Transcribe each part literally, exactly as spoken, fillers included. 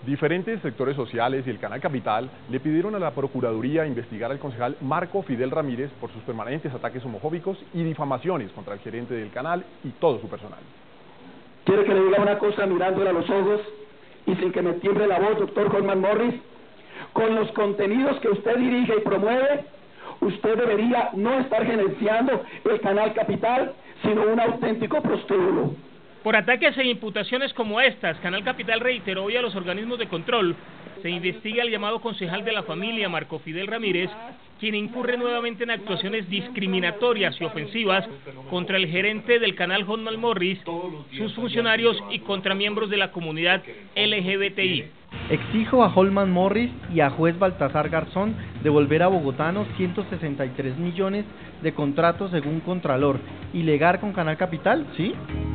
Diferentes sectores sociales y el Canal Capital le pidieron a la Procuraduría investigar al concejal Marco Fidel Ramírez por sus permanentes ataques homofóbicos y difamaciones contra el gerente del canal y todo su personal. Quiero que le diga una cosa mirándole a los ojos y sin que me tiemble la voz, doctor Holman Morris. Con los contenidos que usted dirige y promueve, usted debería no estar gerenciando el Canal Capital, sino un auténtico prostíbulo. Por ataques e imputaciones como estas, Canal Capital reiteró hoy a los organismos de control se investiga al llamado concejal de la familia Marco Fidel Ramírez, quien incurre nuevamente en actuaciones discriminatorias y ofensivas contra el gerente del canal Holman Morris, sus funcionarios y contra miembros de la comunidad L G B T I. Exijo a Holman Morris y a juez Baltasar Garzón devolver a bogotanos ciento sesenta y tres millones de contratos según Contralor y legar con Canal Capital, ¿sí?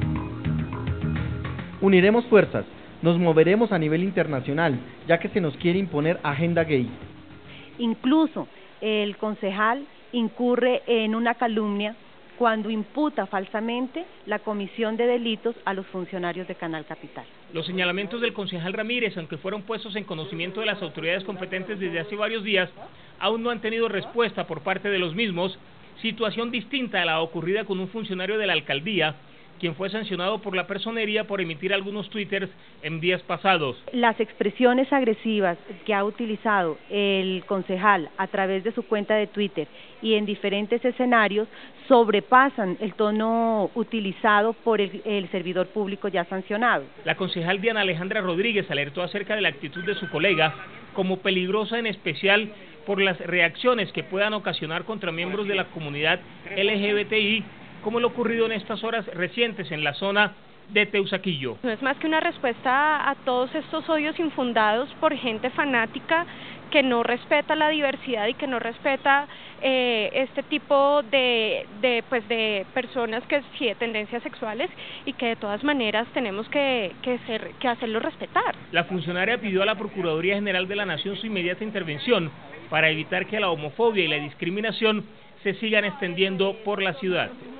Uniremos fuerzas, nos moveremos a nivel internacional, ya que se nos quiere imponer agenda gay. Incluso el concejal incurre en una calumnia cuando imputa falsamente la comisión de delitos a los funcionarios de Canal Capital. Los señalamientos del concejal Ramírez, aunque fueron puestos en conocimiento de las autoridades competentes desde hace varios días, aún no han tenido respuesta por parte de los mismos, situación distinta a la ocurrida con un funcionario de la alcaldía, quien fue sancionado por la personería por emitir algunos twitters en días pasados. Las expresiones agresivas que ha utilizado el concejal a través de su cuenta de Twitter y en diferentes escenarios sobrepasan el tono utilizado por el, el servidor público ya sancionado. La concejal Diana Alejandra Rodríguez alertó acerca de la actitud de su colega como peligrosa, en especial por las reacciones que puedan ocasionar contra miembros de la comunidad L G B T I, como lo ocurrido en estas horas recientes en la zona de Teusaquillo. No es más que una respuesta a todos estos odios infundados por gente fanática que no respeta la diversidad y que no respeta eh, este tipo de, de, pues de personas que sí de tendencias sexuales y que de todas maneras tenemos que, que, ser, que hacerlo respetar. La funcionaria pidió a la Procuraduría General de la Nación su inmediata intervención para evitar que la homofobia y la discriminación se sigan extendiendo por la ciudad.